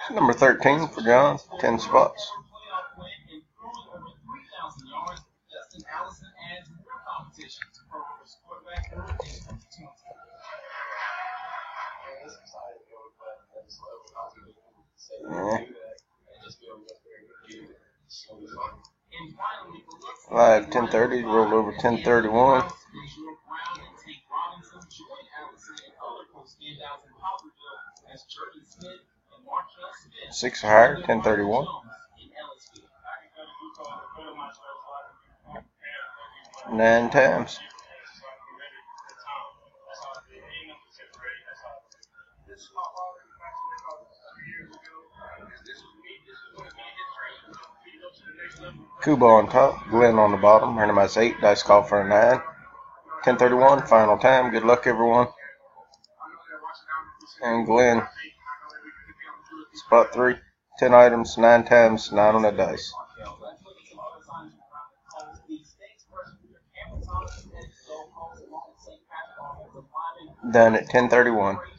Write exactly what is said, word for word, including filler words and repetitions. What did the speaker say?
Number thirteen for John, ten spots. Yeah. Live ten thirty, rolled over ten thirty-one. Six or higher, ten thirty-one. Nine times. Kuba on top, Glenn on the bottom, randomized eight, dice call for a nine. ten thirty-one, final time. Good luck, everyone. And Glenn, spot three, ten items, nine times, nine on the dice. Done at ten thirty-one.